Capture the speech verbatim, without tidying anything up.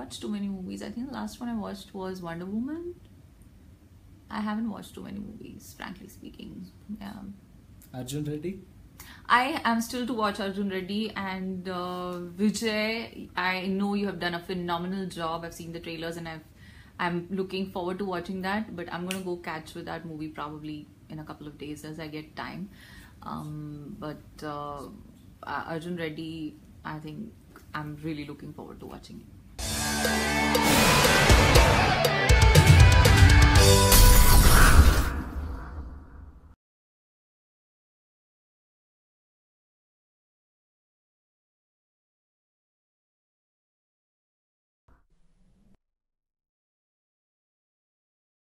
watch too many movies. I think the last one I watched was Wonder Woman. I haven't watched too many movies, frankly speaking. Yeah. Arjun Reddy? I am still to watch Arjun Reddy, and uh, Vijay, I know you have done a phenomenal job. I've seen the trailers and I've, I'm looking forward to watching that, but I'm going to go catch with that movie probably in a couple of days as I get time. Um, but uh, Arjun Reddy, I think I'm really looking forward to watching it.